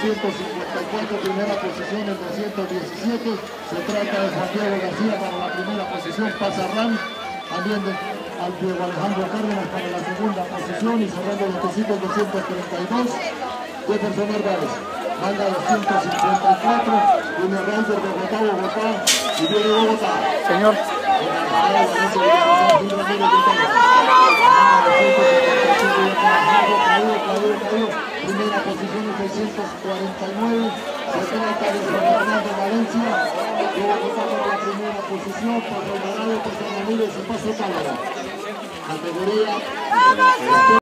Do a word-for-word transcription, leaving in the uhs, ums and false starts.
ciento cincuenta y cuatro, primera posición en doscientos diecisiete. Se trata de Juan Diego García para la primera posición, pasa Ram, también de, al Diego Alejandro Cárdenas para la segunda posición y cerrando los quesitos doscientos treinta y dos. Jefferson Narváez, manda doscientos cincuenta y cuatro, viene Raider de Bogotá, Bogotá, y viene Bogotá. Señor. Primera posición en seiscientos cuarenta y nueve, se trata de Fernando Valencia, que va a votar por la primera posición, por Ronaldo, por San Ramírez y Paso Cámara. Categoría